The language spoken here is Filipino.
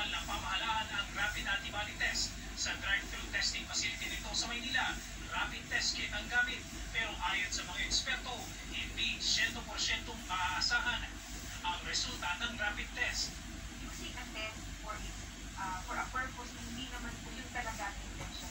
formal ng pamahalaan ang rapid antibody test. Sa drive-thru testing facility nito sa Maynila, rapid test kit ang gamit. Pero ayon sa mga eksperto, hindi 100% maaasahan ang resulta ng rapid test. Using a test for a purpose, hindi naman po yun talaga ang intention